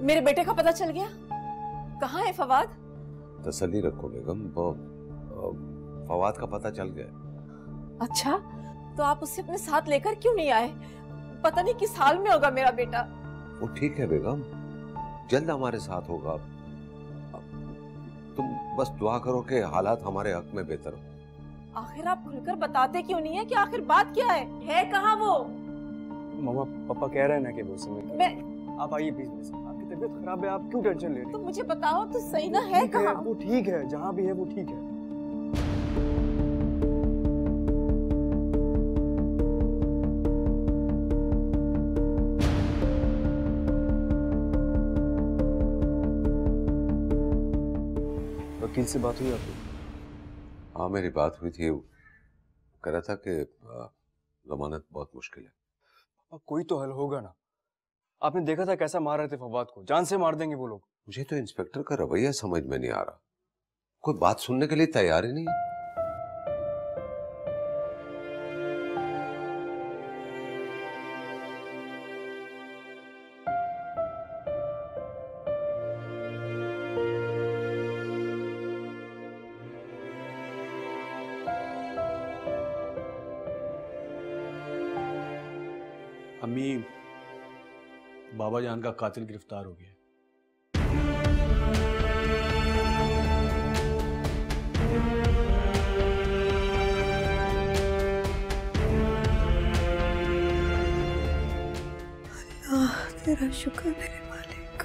मेरे बेटे का पता चल गया? कहाँ है फवाद? तसल्ली रखो बेगम, फवाद का पता चल गया। अच्छा, तो आप उसे अपने साथ लेकर क्यों नहीं आए? पता नहीं किस हाल में होगा मेरा बेटा। वो ठीक है बेगम, जल्द हमारे साथ होगा। तुम बस दुआ करो कि हालात हमारे हक में बेहतर हो। आखिर आप खुलकर बताते क्यों नहीं है कि आखिर बात क्या है कहाँ वो? मम्मा पापा कह रहे हैं ना कि वो समय मैं आप आइए प्लीज, आपकी तबीयत खराब है, आप क्यों टेंशन ले रही हैं? तो मुझे बताओ तो सही ना, है कहाँ? वो ठीक है, जहाँ भी है वो ठीक है। वकील से बात हुई आपकी? हाँ मेरी बात हुई थी, कह रहा था कि जमानत बहुत मुश्किल है। अब कोई तो हल होगा ना। आपने देखा था कैसा मार रहे थे फवाद को, जान से मार देंगे वो लोग। मुझे तो इंस्पेक्टर का रवैया समझ में नहीं आ रहा, कोई बात सुनने के लिए तैयार ही नहीं है। अम्मी, बाबा जान का कातिल गिरफ्तार हो गया। अल्लाह तेरा शुक्र मेरे मालिक।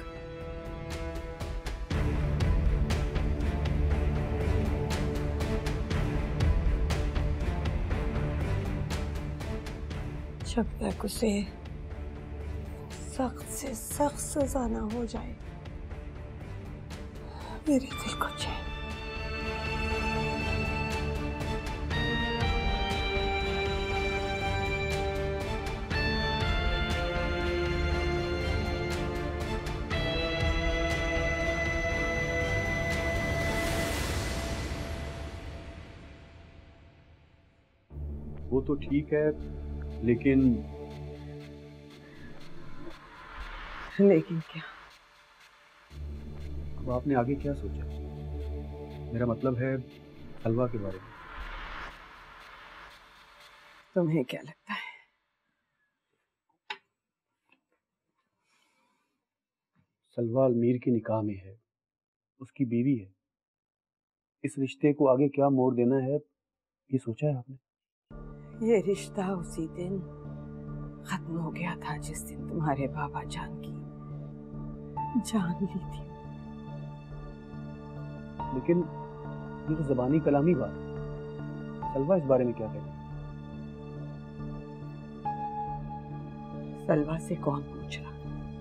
जब तक उसे सख्त से सख्त सजा ना हो जाए मेरे दिल को चैन। वो तो ठीक है, लेकिन क्या? अब आपने आगे क्या सोचा? मेरा मतलब है हलवा के बारे में। तुम्हें क्या लगता है? सलवा अमीर के निकाह में है, उसकी बीवी है। इस रिश्ते को आगे क्या मोड़ देना है, ये सोचा है आपने? ये रिश्ता उसी दिन खत्म हो गया था जिस दिन तुम्हारे बाबा जान की जान ली थी। लेकिन ये तो ज़बानी कलामी बात है। सलवा इस बारे में क्या कहेगी? सलवा से कौन पूछ रहा?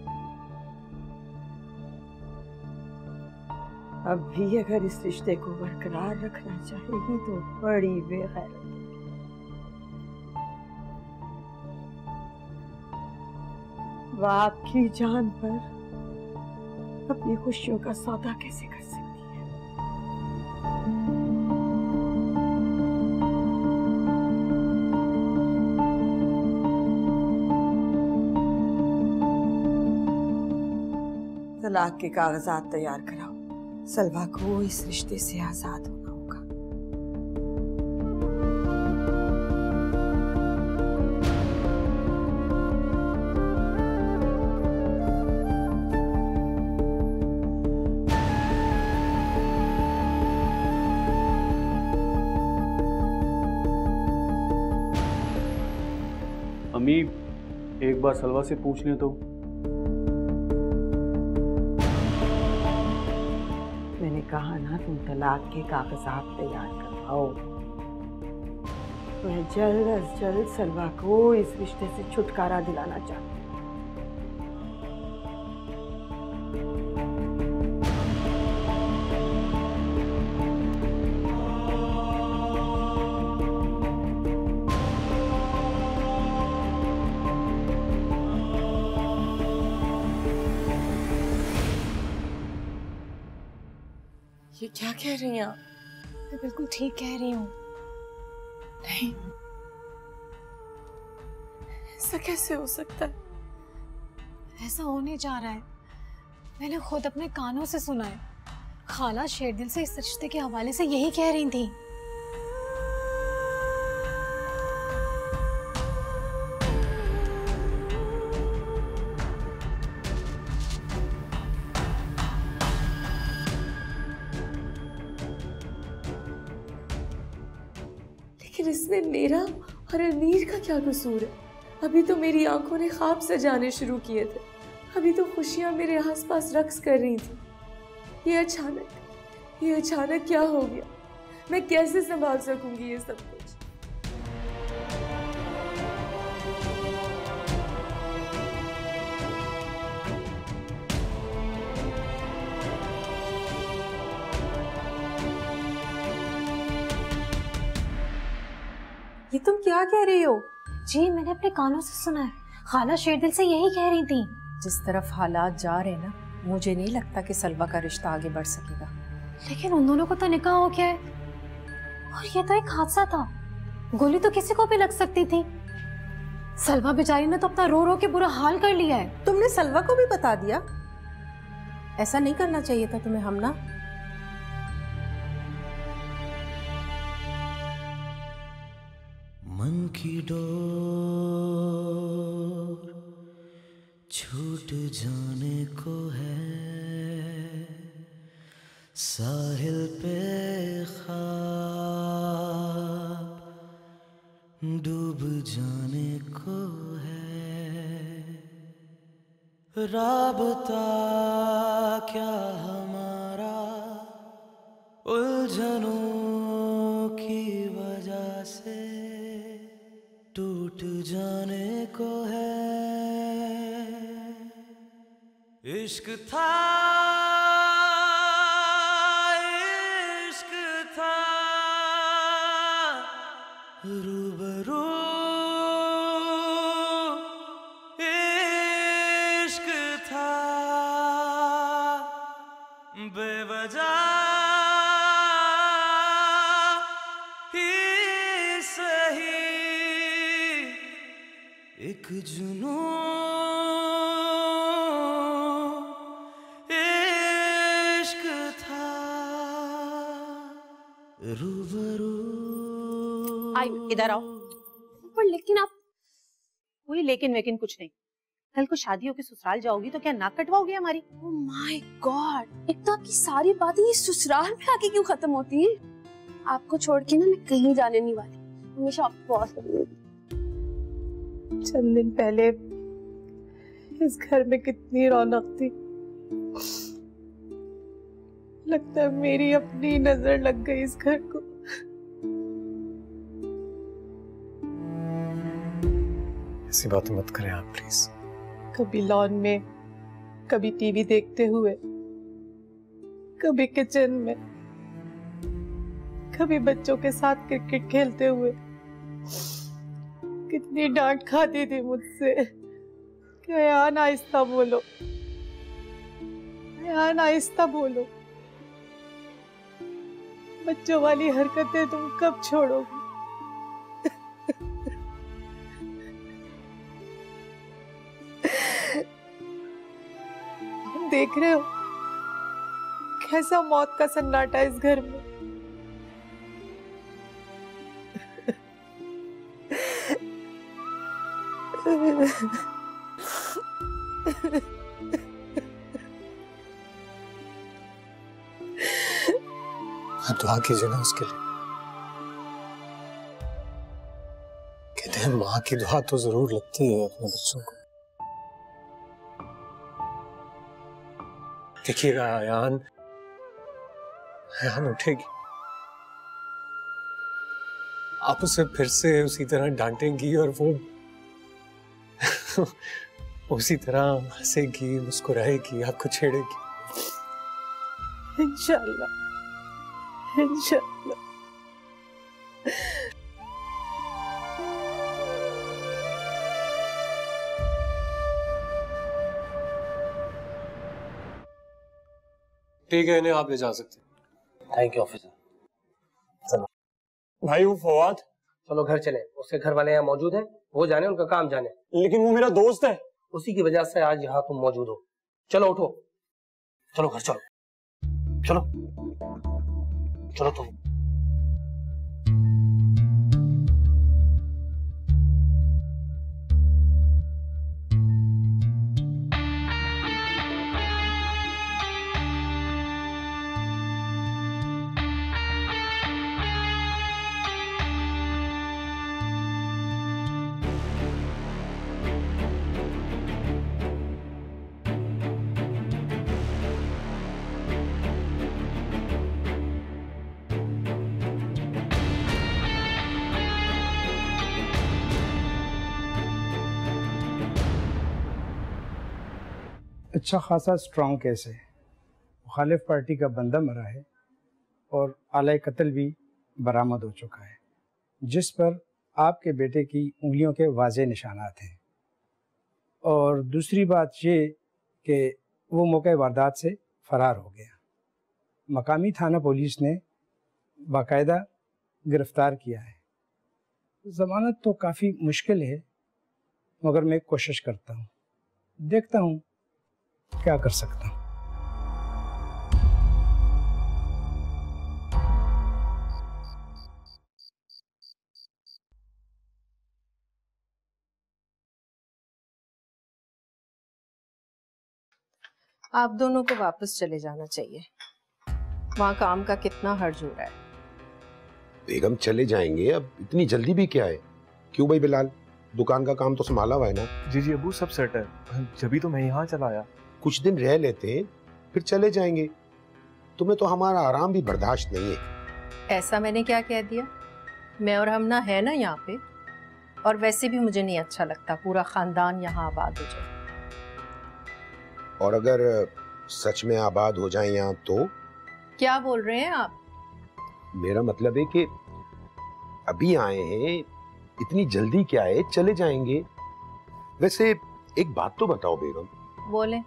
अब भी अगर इस रिश्ते को बरकरार रखना चाहेगी तो बड़ी बेगैरत। वह आपकी जान पर अपनी खुशियों का सौदा कैसे कर सकती है? तलाक के कागजात तैयार कराओ। सलवा को इस रिश्ते से आजाद होना होगा। अम्मी, एक बार सलवा से पूछ लें तो। मैंने कहा ना, तुम तलाक के कागजात तैयार करवाओ। मैं जल्द अज जल्द सलवा को इस रिश्ते से छुटकारा दिलाना चाहती हूँ। ये क्या कह रही हैं आप? मैं बिल्कुल ठीक कह रही हूँ। नहीं, ऐसा कैसे हो सकता है? ऐसा होने जा रहा है। मैंने खुद अपने कानों से सुना है। खाला शेरदिल से इस रिश्ते के हवाले से यही कह रही थी। लेकिन इसमें मेरा और अमीर का क्या कसूर है? अभी तो मेरी आंखों ने ख्वाब सजाने शुरू किए थे, अभी तो खुशियां मेरे आसपास रक्स कर रही थी। ये अचानक क्या हो गया? मैं कैसे संभाल सकूंगी ये सब कुछ? ये तुम क्या कह रही हो? जी मैंने अपने कानों से सुना है। खाला शेरदिल से यही कह रही थी। जिस तरफ हालात जा रहे ना, मुझे नहीं लगता कि सलवा का रिश्ता आगे बढ़ सकेगा। लेकिन उन दोनों को तो निकाह हो गया है और ये तो एक हादसा था। गोली तो किसी को भी लग सकती थी। सलवा बेचारी ने तो अपना रो रो के बुरा हाल कर लिया है। तुमने सलवा को भी बता दिया? ऐसा नहीं करना चाहिए था तुम्हें हमना। मन की डोर छूट जाने को है, साहिल पे ख्वाब डूब जाने को है। राबता क्या हमारा उलझनों की वजह से टूट जाने को है। इश्क था रूबरू, इश्क था बेवजह ही सही, एक जुनून इश्क था रूबरू। आई इधर आओ। पर लेकिन आप कोई लेकिन कुछ नहीं। कल को शादी होके ससुराल जाओगी तो क्या नाक कटवाओगी हमारी? ओह माय गॉड, एक तो आपकी सारी बातें ये ससुराल में आके क्यों खत्म होती हैं? आपको छोड़ के ना मैं कहीं जाने नहीं वाली, हमेशा आपको पास रहूंगी। चंद दिन पहले इस घर में कितनी रौनक थी। लगता है मेरी अपनी नजर लग गई इस घर को। ऐसी बात मत करें आप प्लीज। कभी लॉन में, कभी टीवी देखते हुए, कभी किचन में, कभी बच्चों के साथ क्रिकेट खेलते हुए। कितनी डांट खाती थी मुझसे। क्या यान आहिस्ता बोलो, यान आहिस्ता बोलो। बच्चों वाली हरकतें तुम कब छोड़ोगी? देख रहे हो कैसा मौत का सन्नाटा इस घर में। आप दुआ कीजिए ना उसके लिए। कहते हैं माँ की दुआ तो जरूर लगती है अपने बच्चों को। देखिएगा आयान उठेगी, आप उसे फिर से उसी तरह डांटेंगी और वो उसी तरह हंसेगी, मुस्कुराएगी, आपको छेड़ेगी। इंशाल्लाह, इंशाल्लाह। ठीक है, इन्हें आप ले जा सकते हैं। Thank you officer. चलो भाई वो फवाद, चलो घर चले, उसके घर वाले यहाँ मौजूद हैं, वो जाने उनका काम जाने। लेकिन वो मेरा दोस्त है। उसी की वजह से आज यहाँ तुम मौजूद हो। चलो उठो। चलो घर चलो, चलो चलो तुम। अच्छा खासा स्ट्रॉन्ग केस है। मुखालिफ पार्टी का बंदा मरा है और आले कत्ल भी बरामद हो चुका है, जिस पर आपके बेटे की उंगलियों के वाज़े निशानात हैं। और दूसरी बात ये कि वो मौके वारदात से फ़रार हो गया। मकामी थाना पुलिस ने बाकायदा गिरफ़्तार किया है। ज़मानत तो काफ़ी मुश्किल है, मगर मैं कोशिश करता हूँ, देखता हूँ क्या कर सकता हूँ। आप दोनों को वापस चले जाना चाहिए। वहाँ काम का कितना हर्ज हो रहा है। बेगम चले जाएंगे, अब इतनी जल्दी भी क्या है? क्यों भाई बिलाल, दुकान का काम तो संभाला हुआ है ना? जी जी अबू, सब सेट है, जभी तो मैं यहाँ चला आया। कुछ दिन रह लेते हैं फिर चले जाएंगे। तुम्हें तो हमारा आराम भी बर्दाश्त नहीं है। ऐसा मैंने क्या कह दिया? मैं और हम ना है ना यहाँ पे, और वैसे भी मुझे नहीं अच्छा लगता पूरा खानदान यहाँ आबाद हो जाए। और अगर सच में आबाद हो जाए यहाँ तो? क्या बोल रहे हैं आप? मेरा मतलब है कि अभी आए हैं, इतनी जल्दी क्या है, चले जाएंगे। वैसे एक बात तो बताओ बेगम। बोले।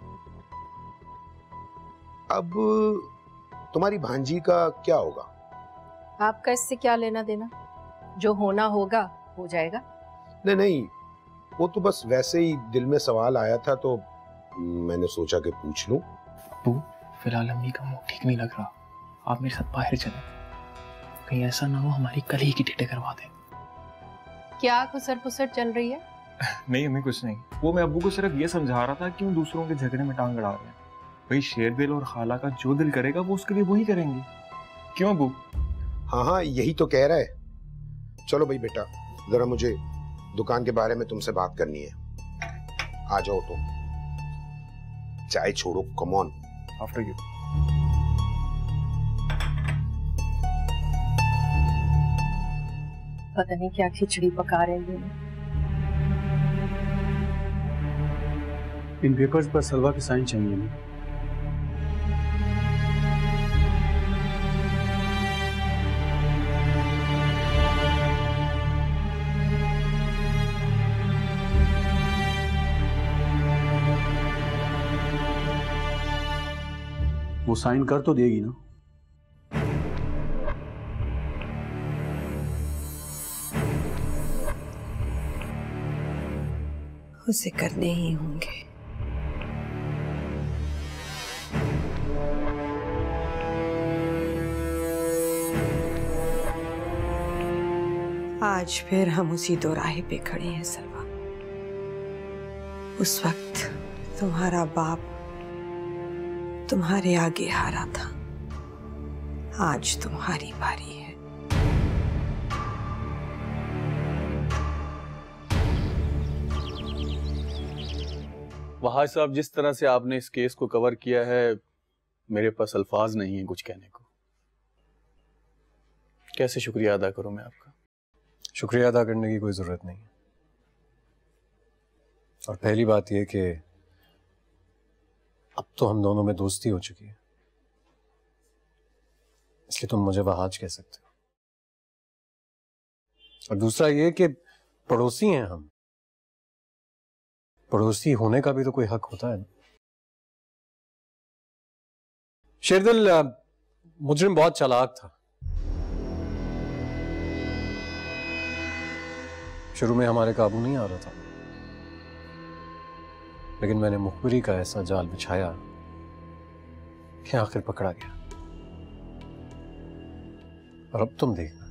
अब तुम्हारी भांजी का क्या होगा? आपका इससे क्या लेना देना? जो होना होगा हो जाएगा। नहीं नहीं, वो तो बस वैसे ही दिल में सवाल आया था तो मैंने सोचा कि पूछ लूं। अब्बू, फिलहाल अम्मी का मुंह ठीक नहीं लग रहा, आप मेरे साथ बाहर चलें, कहीं ऐसा ना हो हमारी कल ही की टिकटें करवा दें। क्या खुसर पुसर चल रही है? नहीं अम्मी कुछ नहीं, वो मैं अब्बू को सिर्फ ये समझा रहा था कि वो दूसरों के झगड़े में टांग अड़ा रहे हैं। भाई शेरदिल और खाला का जो दिल करेगा वो उसके लिए वही करेंगे। क्यों अब्बू? हाँ हाँ यही तो कह रहा है। चलो भाई बेटा, जरा मुझे दुकान के बारे में तुमसे बात करनी है। आ जाओ तुम, चाय छोड़ो, कम ऑन। After you. पता नहीं क्या खिचड़ी पका रहे हैं। इन पेपर्स पर सलवा के साइन चाहिए ना? वो साइन कर तो देगी ना? उसे करने ही होंगे। आज फिर हम उसी दोराहे पे खड़े हैं सलवा। उस वक्त तुम्हारा बाप तुम्हारे आगे हारा था, आज तुम्हारी बारी है। वहाज साहब, जिस तरह से आपने इस केस को कवर किया है, मेरे पास अल्फाज नहीं है कुछ कहने को। कैसे शुक्रिया अदा करूं मैं आपका? शुक्रिया अदा करने की कोई जरूरत नहीं। और पहली बात यह कि अब तो हम दोनों में दोस्ती हो चुकी है, इसलिए तुम मुझे वहाज कह सकते हो। और दूसरा ये कि पड़ोसी हैं हम, पड़ोसी होने का भी तो कोई हक होता है ना। शेरदिल मुजरिम बहुत चालाक था। शुरू में हमारे काबू नहीं आ रहा था, लेकिन मैंने मुखबिरी का ऐसा जाल बिछाया कि आखिर पकड़ा गया। और अब तुम देखना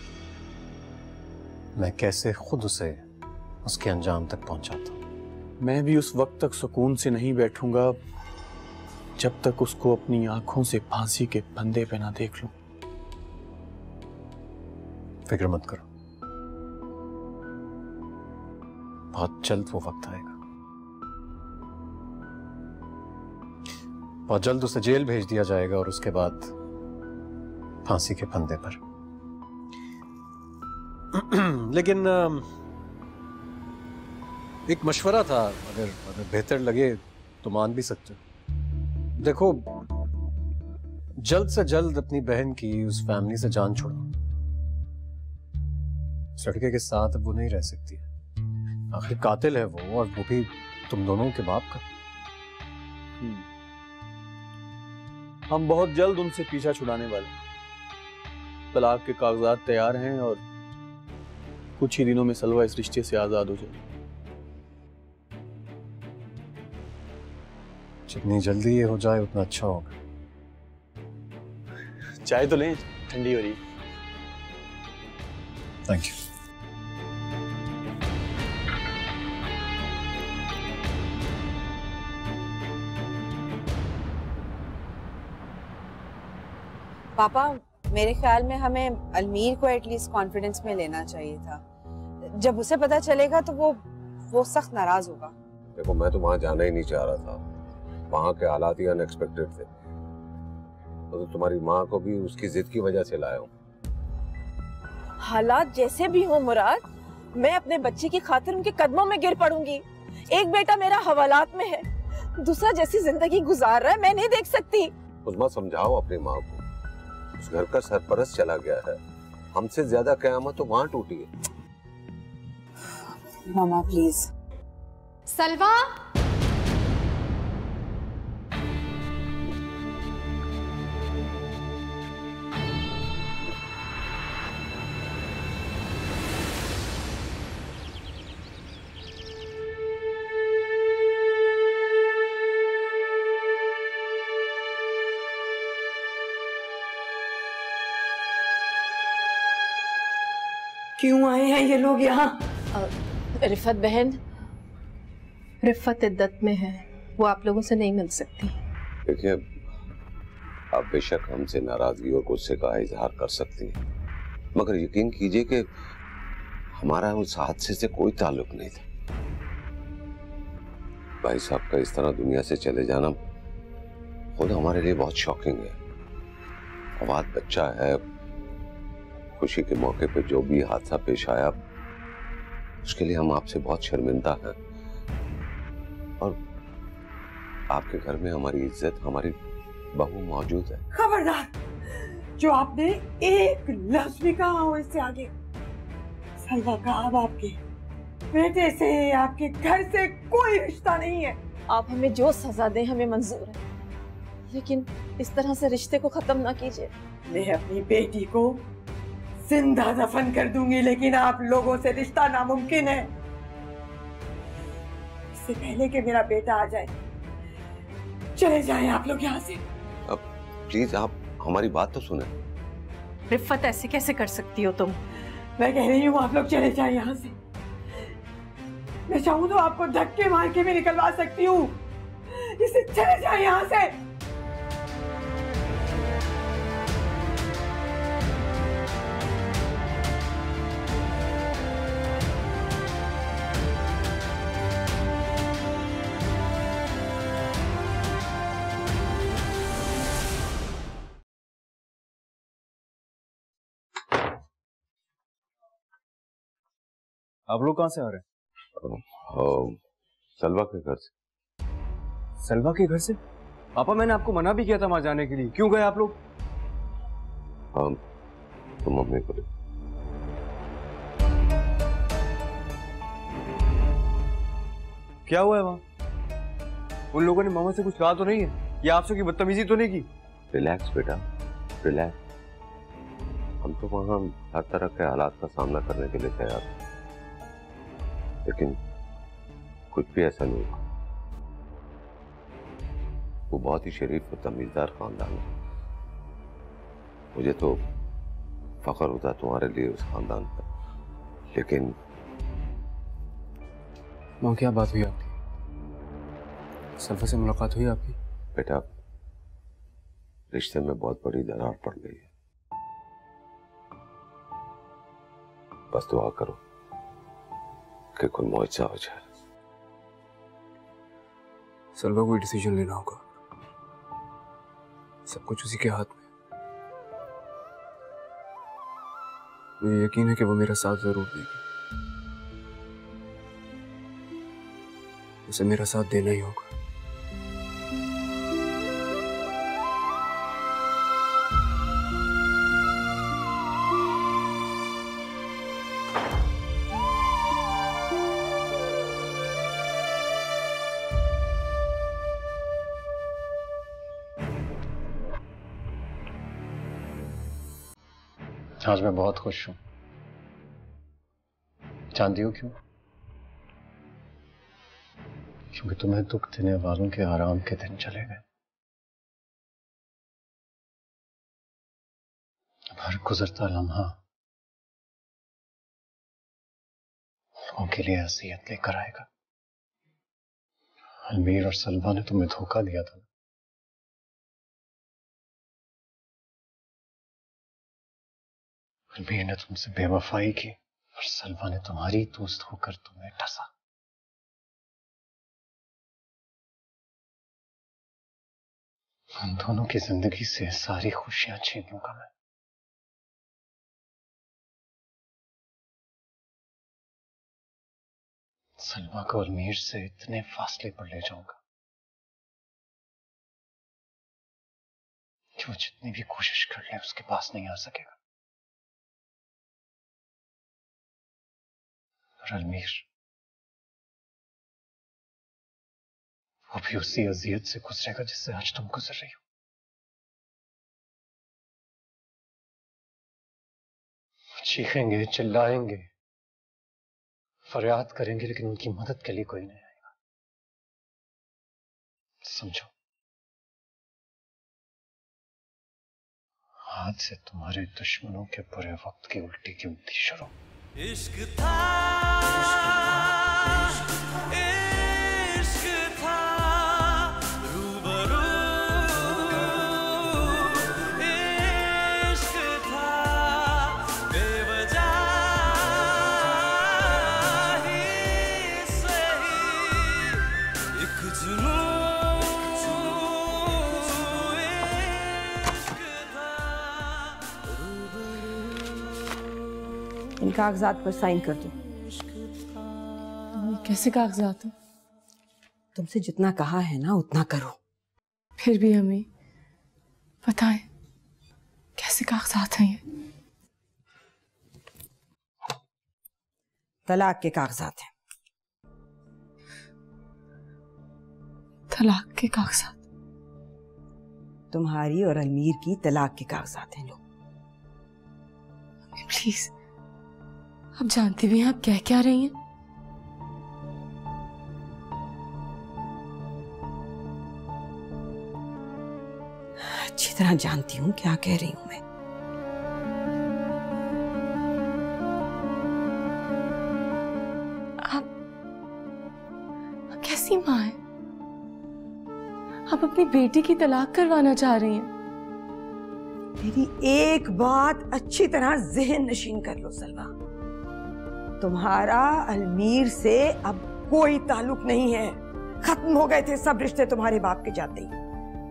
मैं कैसे खुद उसे उसके अंजाम तक पहुंचाता हूं। मैं भी उस वक्त तक सुकून से नहीं बैठूंगा जब तक उसको अपनी आंखों से फांसी के फंदे पे ना देख लूं। फिक्र मत करो, बहुत जल्द वो वक्त आएगा। बहुत जल्द उसे जेल भेज दिया जाएगा और उसके बाद फांसी के फंदे पर। लेकिन एक मशवरा था, अगर बेहतर लगे तो मान भी सकते हो। देखो, जल्द से जल्द अपनी बहन की उस फैमिली से जान छोड़ो। उस लड़के के साथ अब वो नहीं रह सकती है। आखिर कातिल है वो, और वो भी तुम दोनों के बाप का। हम बहुत जल्द उनसे पीछा छुड़ाने वाले। तलाक के कागजात तैयार हैं और कुछ ही दिनों में सलवा इस रिश्ते से आजाद हो जाएगी। जितनी जल्दी ये हो जाए उतना अच्छा होगा। चाय तो लें, ठंडी हो रही। Thank you. पापा, मेरे ख्याल में हमें अलमीर को एटलीस्ट कॉन्फिडेंस में लेना चाहिए था। जब उसे पता चलेगा तो वो सख्त नाराज होगा। देखो, मैं तो वहां जाना ही नहीं चाह रहा था। वहां के हालात ही अनएक्सपेक्टेड थे। तो तुम्हारी माँ को भी उसकी जिद की वजह से लाया हूँ। हालात जैसे भी हो मुराद, मैं अपने बच्चे की खातिर उनके कदमों में गिर पड़ूंगी। एक बेटा मेरा हवालात में है, दूसरा जैसी जिंदगी गुजार रहा है मैं नहीं देख सकती। उस्मा, समझाओ अपनी माँ को। उस घर का सरपरस्त चला गया है, हमसे ज्यादा कयामत तो वहां टूटी है। मामा प्लीज। सलवा, क्यों आए हैं ये लोग यहाँ? रिफत बहन, रिफत इद्दत में है, वो आप लोगों से नहीं मिल सकती। देखिए, आप बेशक हमसे नाराजगी और गुस्से का इजहार कर सकती हैं, मगर यकीन कीजिए कि हमारा उस हादसे से कोई ताल्लुक नहीं था। भाई साहब का इस तरह दुनिया से चले जाना खुद हमारे लिए बहुत शॉकिंग है। फवाद बच्चा है, खुशी के मौके पे जो भी हादसा पेश आया उसके लिए हम आपसे बहुत शर्मिंदा हैं। और आपके घर में हमारी इज्जत, हमारी बहू मौजूद है। खबरदार, जो आपने एक लफ्ज भी कहा हो इससे आगे। सलवा का अब आपके बेटे से, आपके घर से कोई रिश्ता नहीं है। आप हमें जो सजा दें हमें मंजूर है, लेकिन इस तरह से रिश्ते को खत्म ना कीजिए। मैं अपनी बेटी को जिंदा दफन कर दूंगी, लेकिन आप लोगों से रिश्ता नामुमकिन है। इससे पहले कि मेरा बेटा आ जाए, चले जाएं आप लोग यहाँ से। अब प्लीज आप हमारी बात तो सुने। रिफत, ऐसे कैसे कर सकती हो तुम? मैं कह रही हूँ आप लोग चले जाएं यहाँ से। मैं चाहूँ तो आपको धक्के मार के भी निकलवा सकती हूँ। इसे चले जाएं यहाँ से। आप लोग कहाँ से आ रहे हैं? सलवा के घर से। सलवा के घर से? पापा, मैंने आपको मना भी किया था वहां जाने के लिए, क्यों गए आप लोग? हाँ, तो मम्मी को ले। क्या हुआ है वहां? उन लोगों ने मामा से कुछ कहा तो नहीं है, या आपसे कोई बदतमीजी तो नहीं की? रिलैक्स बेटा, रिलैक्स। हम तो वहां हर तरह के हालात का सामना करने के लिए तैयार हैं, लेकिन कुछ भी ऐसा नहीं हुआ। वो बहुत ही शरीफ और तमीज़दार खानदान है। मुझे तो फख्र होता तुम्हारे लिए उस खानदान पर, लेकिन माँ क्या बात हुई आपकी? सल्फा से मुलाकात हुई आपकी? बेटा, रिश्ते में बहुत बड़ी दरार पड़ गई है। बस दुआ करो कि कोई मुआवजा हो जाए। सल्फा कोई डिसीजन लेना होगा, सब कुछ उसी के हाथ में। मुझे यकीन है कि वो मेरा साथ जरूर देगी। उसे मेरा साथ देना ही होगा। आज मैं बहुत खुश हूं। जानती हो क्यों? क्योंकि तुम्हें दुख देने वालों के आराम के दिन चले गए। अब हर गुजरता लम्हा लोगों के लिए अज़ियत लेकर आएगा। अलमीर और सलवा ने तुम्हें धोखा दिया था। अलमीर ने तुमसे बेवफाई की और सलवा ने तुम्हारी दोस्त होकर तुम्हें ठसा। उन दोनों की जिंदगी से सारी खुशियां छीन लूंगा मैं। सलमा को अलमीर से इतने फासले पर ले जाऊंगा कि वो जितनी भी कोशिश कर ले उसके पास नहीं आ सकेगा। और अलमीर वो भी उसी अजियत से गुजरेगा जिससे आज तुम गुजर रही हो। चीखेंगे, चिल्लाएंगे, फरियाद करेंगे, लेकिन उनकी मदद के लिए कोई नहीं आएगा। समझो, आज से तुम्हारे दुश्मनों के बुरे वक्त की उल्टी गिनती शुरू। इश्क था, इश्क था, रूबरू इश्क था, बेवजह ही सही एक जुनून इश्क था, इन कागजात पर साइन कर दो। कैसे कागजात हैं? तुमसे जितना कहा है ना उतना करो। फिर भी हमें बताएं कैसे कागजात हैं ये? तलाक के कागजात हैं। तलाक के कागजात? तुम्हारी और अलमीर की तलाक के कागजात हैं। लो प्लीज, आप जानती भी हैं आप कह क्या रही हैं? अच्छी तरह जानती हूँ क्या कह रही हूँ मैं। आप कैसी माँ हैं? आप अपनी बेटी की तलाक करवाना चाह रही हैं? मेरी एक बात अच्छी तरह ज़हन नशीन कर लो सलवा, तुम्हारा अलमीर से अब कोई ताल्लुक नहीं है। खत्म हो गए थे सब रिश्ते तुम्हारे बाप के जाते ही।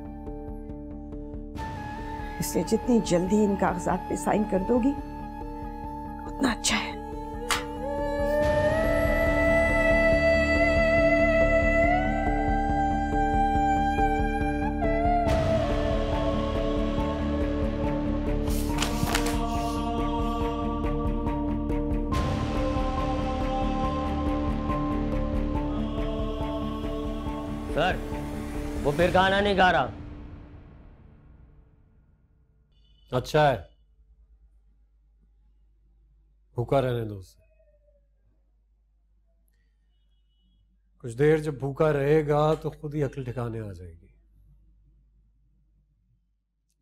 इसलिए जितनी जल्दी इन कागजात पे साइन कर दोगी उतना अच्छा है। सर, वो फिर गाना नहीं गा रहा। अच्छा है, भूखा रहने दो उसे। कुछ देर जब भूखा रहेगा तो खुद ही अक्ल ठिकाने आ जाएगी।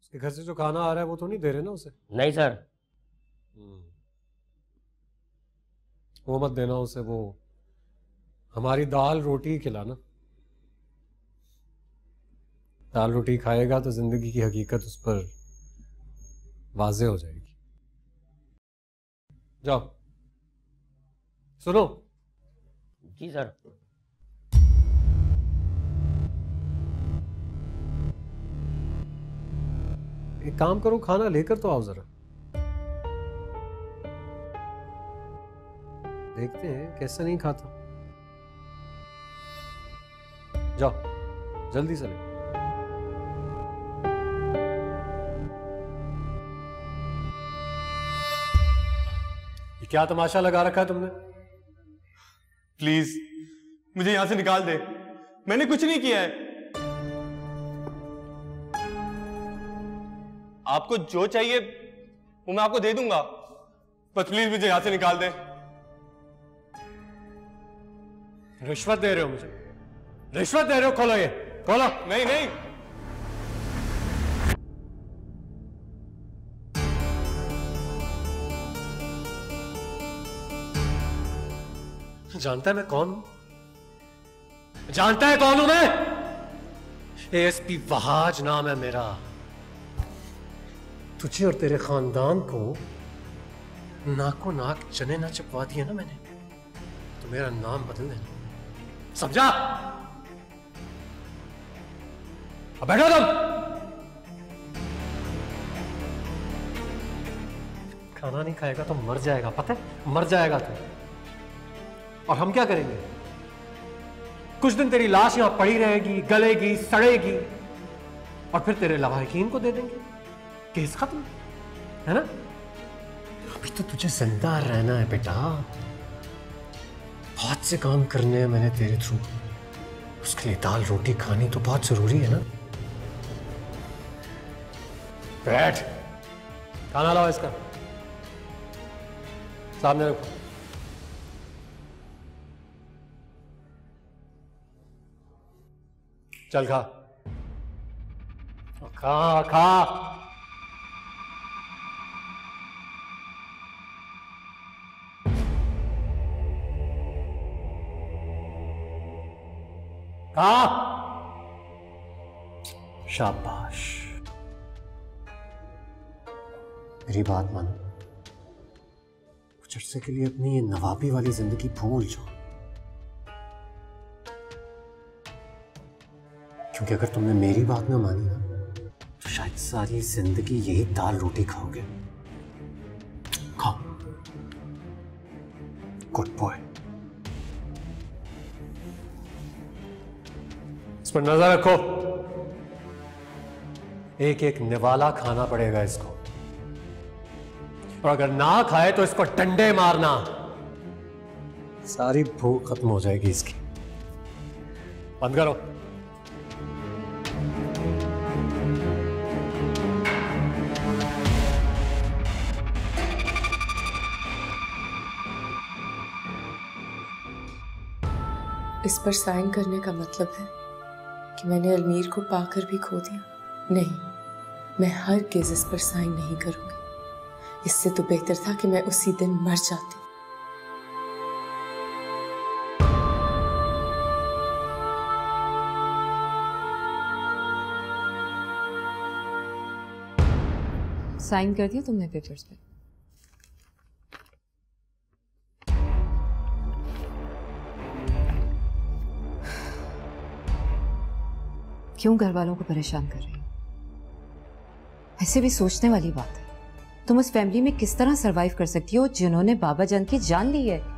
उसके घर से जो खाना आ रहा है वो तो नहीं दे रहे ना उसे? नहीं सर। वो मत देना उसे, वो हमारी दाल रोटी खिलाना। दाल रोटी खाएगा तो जिंदगी की हकीकत उस पर वाज़ेह हो जाएगी। जाओ। सुनो। जी सर। एक काम करो, खाना लेकर तो आओ जरा। देखते हैं कैसा नहीं खाता। जाओ जल्दी से ले। ये क्या तमाशा लगा रखा है तुमने? प्लीज मुझे यहां से निकाल दे, मैंने कुछ नहीं किया है। आपको जो चाहिए वो मैं आपको दे दूंगा, बस प्लीज मुझे यहां से निकाल दे। रिश्वत दे रहे हो मुझे? रिश्वत दे रहे हो? खोलो ये, खोलो। नहीं नहीं, जानता है मैं कौन हूं? जानता है कौन हूं मैं? एएसपी वहाज नाम है मेरा। तुझे और तेरे खानदान को नाको नाक चने ना चिपवा दिए ना मैंने, तो मेरा नाम बदल देना, समझा? अब बैठो तुम। खाना नहीं खाएगा तो मर जाएगा, पता है? मर जाएगा तू। और हम क्या करेंगे? कुछ दिन तेरी लाश यहां पड़ी रहेगी, गलेगी, सड़ेगी, और फिर तेरे लवाहिकीन को दे देंगे। केस खत्म, है ना? अभी तो तुझे जिंदा रहना है बेटा। बहुत से काम करने हैं मैंने तेरे थ्रू, उसके लिए दाल रोटी खानी तो बहुत जरूरी है ना। बैठ, खाना लाओ इसका, सामने रखो। चल खा, खा खा। खा। शाबाश, मेरी बात मानो, कुछ अरसे के लिए अपनी ये नवाबी वाली जिंदगी भूल जाओ, क्योंकि अगर तुमने मेरी बात ना मानी ना तो शायद सारी जिंदगी यही दाल रोटी खाओगे। खाओ। Good boy. इस पर नजर रखो, एक एक निवाला खाना पड़ेगा इसको, और अगर ना खाए तो इसको डंडे मारना, सारी भूख खत्म हो जाएगी इसकी। बंद करो। इस पर साइन करने का मतलब है कि मैंने अलमीर को पाकर भी खो दिया? नहीं, मैं हर केस इस पर साइन नहीं करूंगी। इससे तो बेहतर था कि मैं उसी दिन मर जाती। साइन कर दिया तुमने पेपर्स पे? क्यों घर वालों को परेशान कर रही हो? ऐसे भी सोचने वाली बात है, तुम उस फैमिली में किस तरह सरवाइव कर सकती हो जिन्होंने बाबा जान की जान ली है।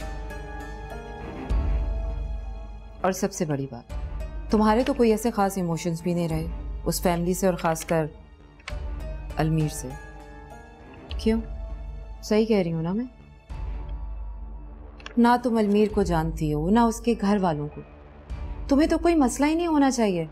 और सबसे बड़ी बात, तुम्हारे तो कोई ऐसे खास इमोशंस भी नहीं रहे उस फैमिली से, और खासकर अलमीर से। क्यों? सही कह रही हूं ना मैं? ना तुम अलमीर को जानती हो ना उसके घर वालों को, तुम्हें तो कोई मसला ही नहीं होना चाहिए।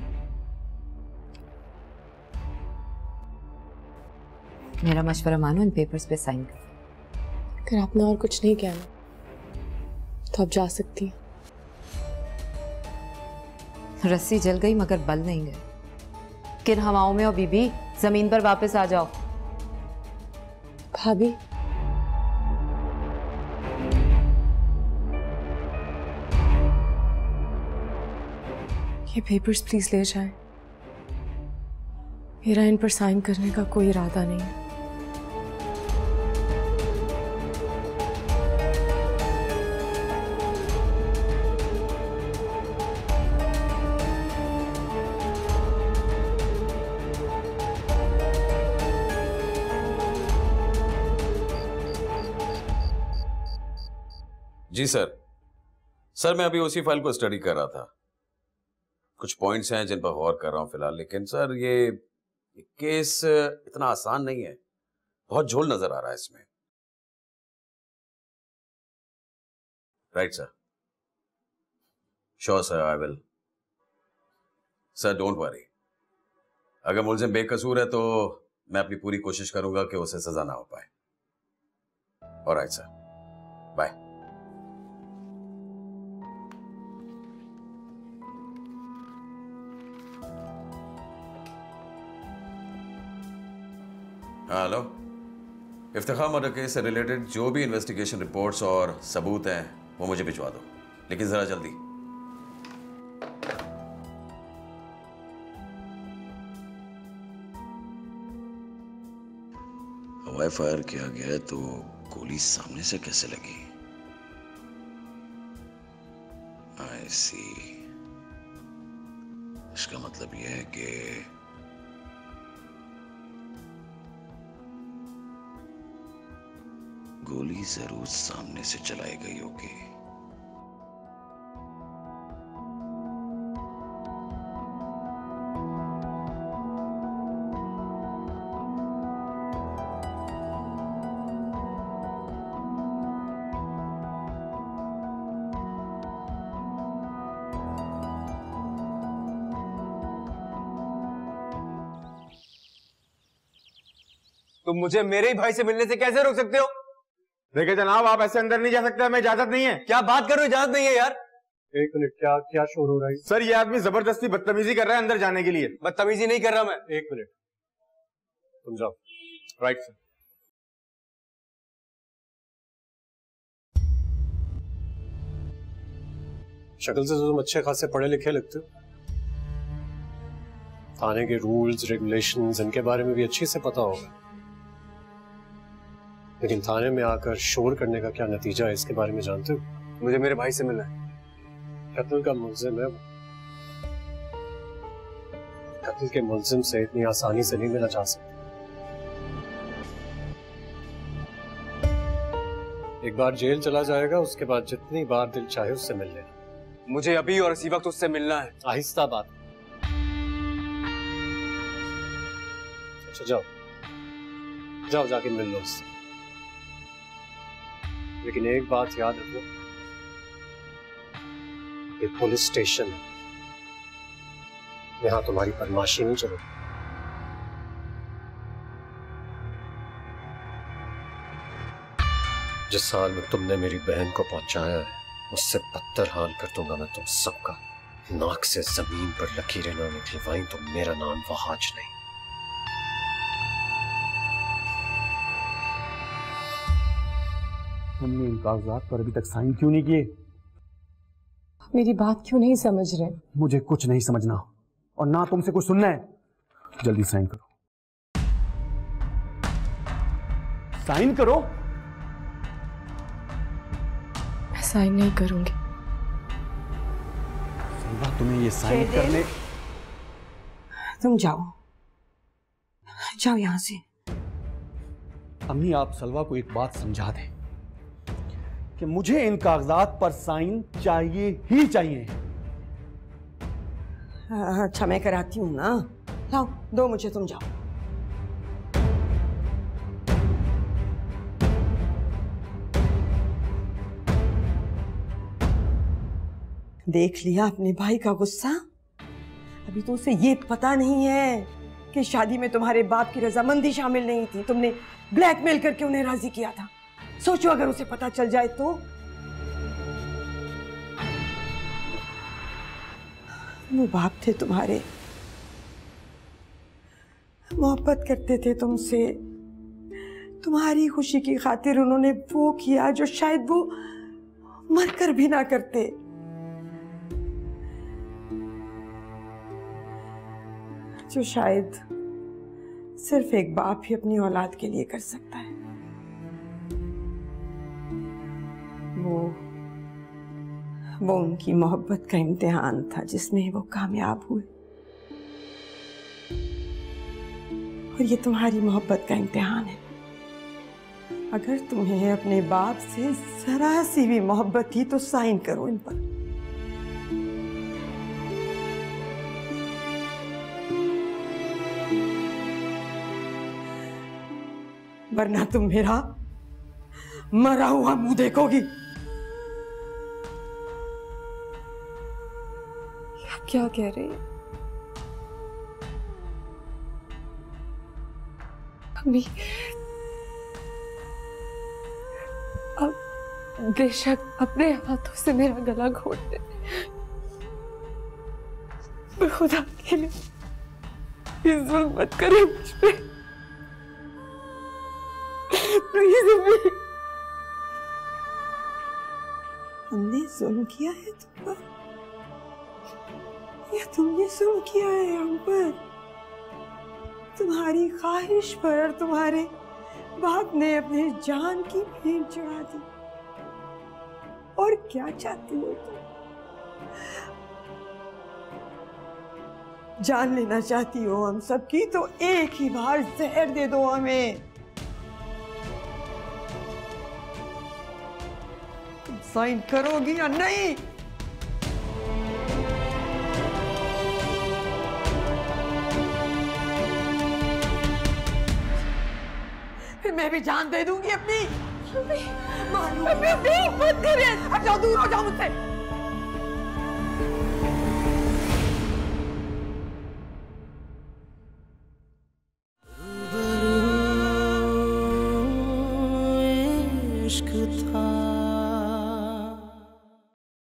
मेरा मशवरा मानो, इन पेपर्स पे साइन कर। अगर आपने और कुछ नहीं कहना तो आप जा सकती हैं। रस्सी जल गई मगर बल नहीं गए। किन हवाओं में हो बीबी? जमीन पर वापस आ जाओ। भाभी, ये पेपर्स प्लीज ले जाएं। मेरा इन पर साइन करने का कोई इरादा नहीं है। जी सर। सर मैं अभी उसी फाइल को स्टडी कर रहा था। कुछ पॉइंट्स हैं जिन पर गौर कर रहा हूं फिलहाल, लेकिन सर ये केस इतना आसान नहीं है, बहुत झोल नजर आ रहा है इसमें। Right sir, sure sir, I will. Sir don't worry, अगर मुलजिम बेकसूर है तो मैं अपनी पूरी कोशिश करूंगा कि उसे सजा ना हो पाए। Alright sir, bye. Hello, Iftikhar murder case से रिलेटेड जो भी इन्वेस्टिगेशन रिपोर्ट्स और सबूत हैं वो मुझे भिजवा दो, लेकिन जरा जल्दी। हवाई फायर किया गया तो गोली सामने से कैसे लगी? आई सी, इसका मतलब यह है कि गोली जरूर सामने से चलाई गई होगी। तुम मुझे मेरे ही भाई से मिलने से कैसे रोक सकते हो? देखिए जनाब, आप ऐसे अंदर नहीं जा सकते, हमें इजाजत नहीं है। क्या बात कर रहे हो, इजाजत नहीं है यार? एक मिनट, क्या क्या शोर हो रहा है? सर ये आदमी जबरदस्ती बदतमीजी कर रहा है अंदर जाने के लिए। बदतमीजी नहीं कर रहा मैं। एक मिनट, तुम जाओ। Right sir. शक्ल से तो तुम अच्छे खासे पढ़े लिखे लगते हो। थाने के रूल्स रेगुलेशंस इनके बारे में भी अच्छी से पता होगा, लेकिन थाने में आकर शोर करने का क्या नतीजा है इसके बारे में जानते हो? मुझे मेरे भाई से मिलना है। कत्ल का मुल्जिम है वो। कत्ल के मुल्जिम से इतनी आसानी से नहीं मिला जा सकता। एक बार जेल चला जाएगा, उसके बाद जितनी बार दिल चाहे उससे मिल लेना। मुझे अभी और इसी वक्त उससे मिलना है। आहिस्ता बात। अच्छा जाओ जाओ, जाके मिल लो उससे। लेकिन एक बात याद रखो, ये पुलिस स्टेशन है, यहां तुम्हारी बदमाशी नहीं चलेगी। जिस हाल में तुमने मेरी बहन को पहुंचाया है, उससे बदतर हाल कर दूंगा मैं तुम सबका। नाक से जमीन पर लकीरें ना निकलवाई तो मेरा नाम वहाज नहीं। हमने इन कागजात पर अभी तक साइन क्यों नहीं किए? मेरी बात क्यों नहीं समझ रहे? मुझे कुछ नहीं समझना और ना तुमसे कुछ सुनना है। जल्दी साइन करो, साइन करो। मैं साइन नहीं करूंगी। सलवा, तुम्हें ये साइन करने। तुम जाओ जाओ यहां से। अम्मी, आप सलवा को एक बात समझा दें कि मुझे इन कागजात पर साइन चाहिए ही चाहिए। अच्छा मैं कराती हूँ ना, लाओ दो मुझे, तुम जाओ। देख लिया अपने भाई का गुस्सा। अभी तो उसे ये पता नहीं है कि शादी में तुम्हारे बाप की रजामंदी शामिल नहीं थी। तुमने ब्लैकमेल करके उन्हें राजी किया था। सोचो अगर उसे पता चल जाए तो। वो बाप थे तुम्हारे, मोहब्बत करते थे तुमसे। तुम्हारी खुशी की खातिर उन्होंने वो किया जो शायद वो मरकर भी ना करते। जो शायद सिर्फ एक बाप ही अपनी औलाद के लिए कर सकता है। वो उनकी मोहब्बत का इम्तिहान था जिसमें वो कामयाब हुए, और ये तुम्हारी मोहब्बत का इम्तिहान है। अगर तुम्हें अपने बाप से जरा सी भी मोहब्बत थी तो साइन करो इन पर। वरना तुम मेरा मरा हुआ मुंह देखोगी। क्या कह रही है अम्मी? अब बेशक अपने हाथों से मेरा गला घोट दे, पर खुदा के लिए ये जुल्म मत करे मुझ पे, प्लीज अम्मी। हमने जुल्म किया है तुम पर, या तुमने जुल्म किया है हम पर? तुम्हारी ख्वाहिश पर तुम्हारे बाप ने अपने जान की भेंट चढ़ा दी। और क्या चाहती हो तुम? जान लेना चाहती हो हम सबकी? तो एक ही बार जहर दे दो हमें। तुम साइन करोगी या नहीं? फिर मैं भी जान दे दूंगी अपनी। मालूम मत करें। अब जाओ, दूर हो जाओ मुझसे।